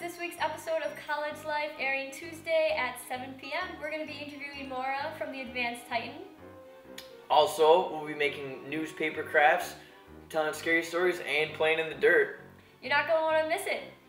this week's episode of College Life, airing Tuesday at 7 p.m. We're going to be interviewing Maura from the Advanced Titan. Also, we'll be making newspaper crafts, telling scary stories, and playing in the dirt. You're not going to want to miss it.